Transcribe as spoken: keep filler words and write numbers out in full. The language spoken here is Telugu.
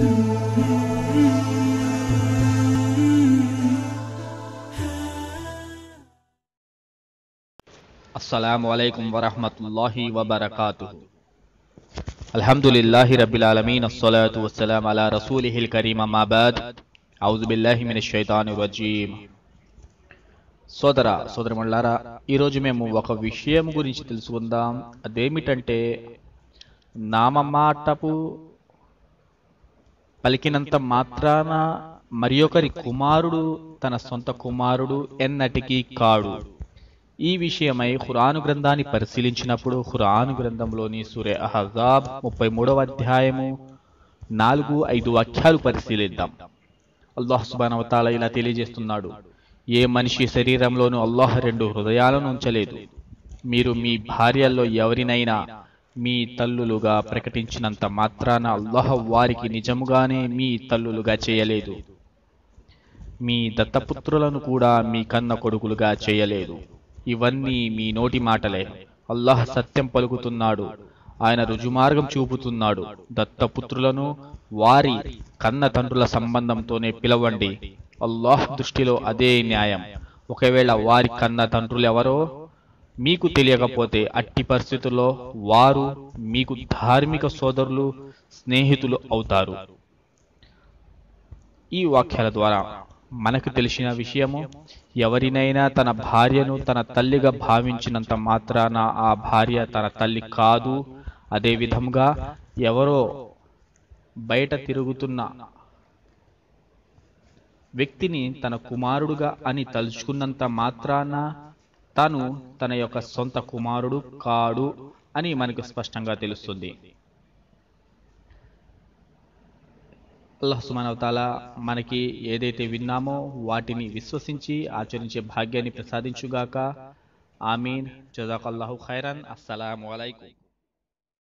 అస్సలాము అలైకుం వరహ్మతుల్లాహి వబరకాతుహు. అల్హమ్దులిల్లాహి రబ్బిల్ ఆలమీన్, అస్సలాతు వస్సలాము అలా రసూలిహిల్ కరీమ్, అమ్మా బాద్. ఔజు బిల్లాహి మినష్ షైతానిర్ రజీమ్. సోదర సోదరమణులారా, ఈరోజు మేము ఒక విషయం గురించి తెలుసుకుందాం. అదేమిటంటే, నామమాటపు పలికినంత మాత్రాన మరి ఒకరి కుమారుడు తన సొంత కుమారుడు ఎన్నటికీ కాడు. ఈ విషయమై ఖురాను గ్రంథాన్ని పరిశీలించినప్పుడు ఖురాను గ్రంథంలోని సూరే అహ్జాబ్ ముప్పై మూడవ అధ్యాయము నాలుగు ఐదు వాక్యాలు పరిశీలిద్దాం. అల్లాహ్ సుబ్హానహు వ తఆలా ఇలా తెలియజేస్తున్నాడు: ఏ మనిషి శరీరంలోనూ అల్లాహ్ రెండు హృదయాలను ఉంచలేదు. మీరు మీ భార్యల్లో ఎవరినైనా మీ తల్లులుగా ప్రకటించినంత మాత్రాన అల్లాహ్ వారికి నిజముగానే మీ తల్లులుగా చేయలేదు. మీ దత్తపుత్రులను కూడా మీ కన్న కొడుకులుగా చేయలేదు. ఇవన్నీ మీ నోటి మాటలే. అల్లాహ్ సత్యం పలుకుతున్నాడు, ఆయన రుజుమార్గం చూపుతున్నాడు. దత్తపుత్రులను వారి కన్న తండ్రుల సంబంధంతోనే పిలవండి. అల్లాహ్ దృష్టిలో అదే న్యాయం. ఒకవేళ వారి కన్న తండ్రులెవరో మీకు తెలియకపోతే అట్టి పరిస్థితుల్లో వారు మీకు ధార్మిక సోదరులు, స్నేహితులు అవుతారు. ఈ వాక్యాల ద్వారా మనకు తెలిసిన విషయము, ఎవరినైనా తన భార్యను తన తల్లిగా భావించినంత మాత్రాన ఆ భార్య తన తల్లి కాదు. అదే విధంగా ఎవరో బయట తిరుగుతున్న వ్యక్తిని తన కుమారుడుగా అని తలుచుకున్నంత మాత్రాన తను తన యొక్క సొంత కుమారుడు కాడు అని మనకు స్పష్టంగా తెలుస్తుంది. అల్లాహ్ సుబ్హానహు వ తఆలా మనకి ఏదైతే విన్నామో వాటిని విశ్వసించి ఆచరించే భాగ్యాన్ని ప్రసాదించుగాక. ఆమీన్. జజాకల్లాహు ఖైరన్. అస్సలాము అలైకుం.